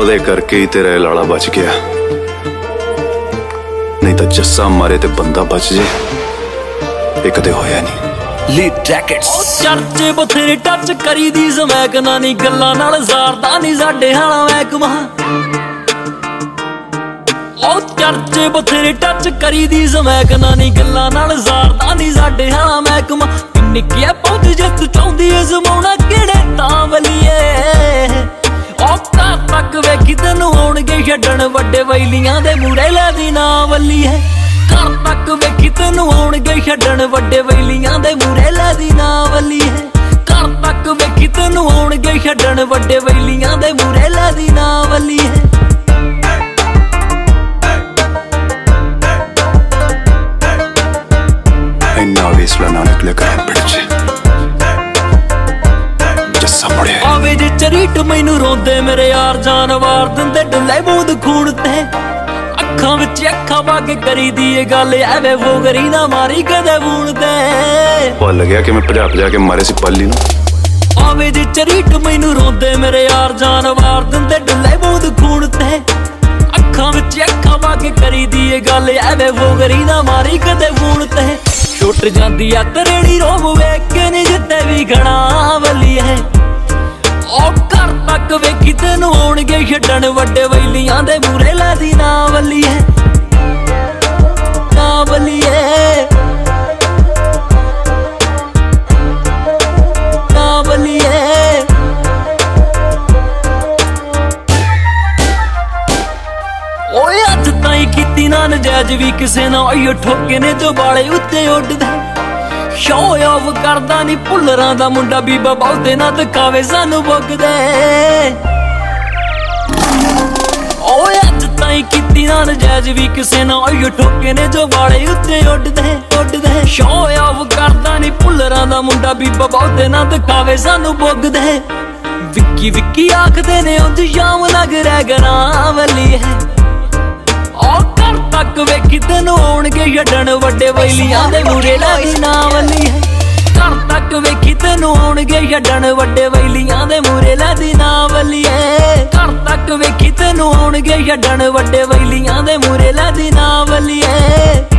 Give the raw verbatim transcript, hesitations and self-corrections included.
ਉਹਦੇ ਕਰਕੇ ਹੀ ਤੇਰਾ ਲਾਲਾ ਬਚ ਗਿਆ, नहीं तो जस्सा मारे ते बंदा बच जे, ये कदे होया नहीं। लीड जैकेट्स चर्चे बथेरे टच करी दी समैक ना नी गल्लां नाल ज़ारदा नी साडे हाला मैक महा। ओ चर्चे बथेरे टच करी दी समैक ना नी गल्लां नाल ज़ारदा नी साडे हाला मैक महा। निक्किया पहुंच जे तू चाहुंदी ऐ जमाउणा किहड़े तां वलीए, औका तक वेखी तैनू आउणगे छड्डण वड्डे वैलियां दे मूरे लैदी ना वल्ली है। घर तक वेखी तैनू आउणगे छड्डण वड्डे वैलियां दे मूरे लैदी ना वल्ली है। घर तक वेखी तैनू आउणगे छड्डण वड्डे वैलियां दे मूरे लैदी ना वल्ली है। इन्ना वेसला ना निकले कर पिड़चे आवे जे चरीट मैनू रोंदे मेरे यार जान वार दिंदे डुल्ले बूंद खून ते, अखां विच अखां पा के करी दी ये गल एवे वो करी ना मारी कदे बून ते। वो लग्या कि मैं भजा भजा के मारे सी पाली नूं। आवे जे चरीट मैनू रोंदे मेरे यार जान वार दिंदे डुल्ले बूंद खून ते, अखां विच अखां पा के करी दी ये गल एवे वो करी ना मारी कदे बून ते। छुट जांदी आ तरेड़ी रोब वेख के नी जिद्दे भी घणा वली है। ओ घर तक वेखी तैनू आउणगे छड्डण वड्डे वैलियां दे मूरे लैदी ना वल्ली है, ना वल्ली है, ना वल्ली है। ओए अज ताईं कीती ना नजायज भी किसे ना, ओयो ठोके ने जो बाले उत्ते उड्डदे। शो ऑफ करदा नी भुल्लरां दा मुंडा बीबा बहुते ना दिखावे सानू बुकदे। ओए अज ताईं कीती ना नजायज भी किसे ना, ओयो ठोके ने जो बाले उत्ते उड्डदे उड्डदे। शो ऑफ करदा नी भुल्लरां दा मुंडा बीबा बहुते ना दिखावे सानू बुकदे। विक्की विक्की आखदे ने उंज शाम नगर ग्रां वली है। घर तक वेखी तैनू आउणगे छड्डण वड्डे वैलियां दे मूरे लैदी ना वल्ली है। घर तक वेखी तैनू आउणगे छड्डण वड्डे वैलियां दे मूरे लैदी ना वल्ली है। घर तक वेखी तैनू आउणगे छड्डण वड्डे वैलियां दे मूरे लैदी ना वल्ली है।